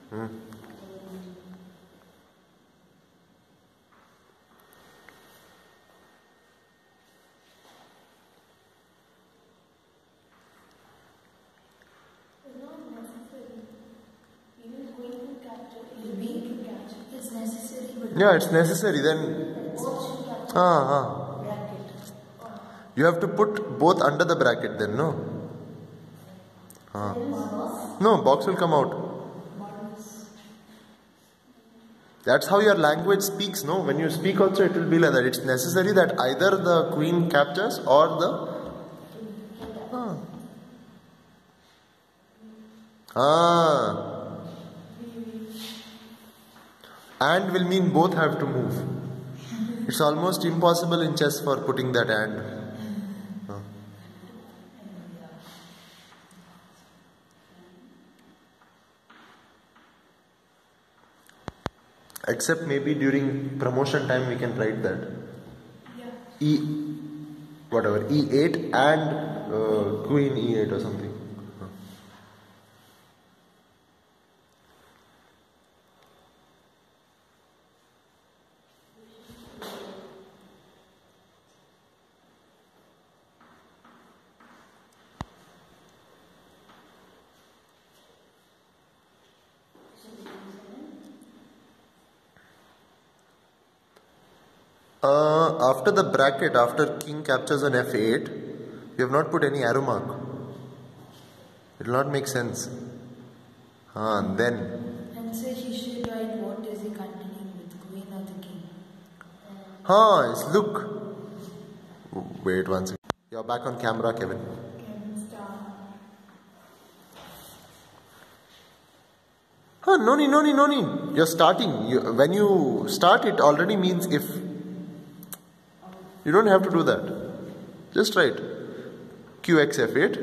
Hmm. It's necessary. Yeah, it's necessary. Then you have to put both under the bracket. Then no. No, box will come out. That's how your language speaks. No, when you speak also it will be like that. It's necessary that either the queen captures or the and will mean both have to move. It's almost impossible in chess for putting that and. Except maybe during promotion time we can write that. Yeah. E8 and Queen E8 or something. After the bracket, after king captures on F8, you have not put any arrow mark. It will not make sense. Then. And so he should write what is he continuing with, queen or the king? Look. Wait one second. You're back on camera, Kevin. Kevin start. No need. You're starting. When you start, it already means if. You don't have to do that. Just write QX F8.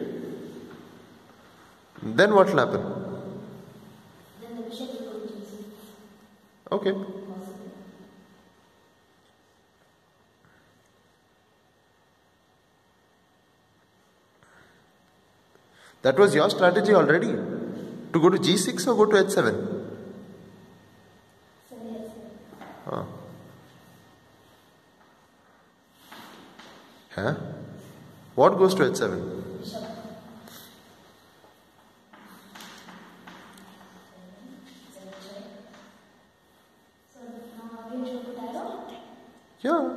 Then what will happen? Then the bishop will go to G6. Okay. That was your strategy already? To go to G6 or go to H7? What goes to H7? Bishop. So now again you put arrow? Yeah.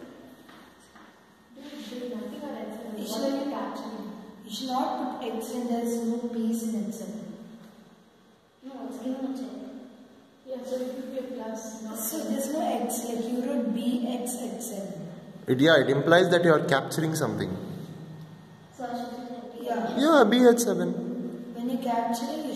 You should not put H7, there is no piece in H7. No, it's given a check. Yeah, so it would be a plus. So there's no X, like you wrote BX H7. It implies that you are capturing something. So I should say Yeah, B H7. when you're capturing, you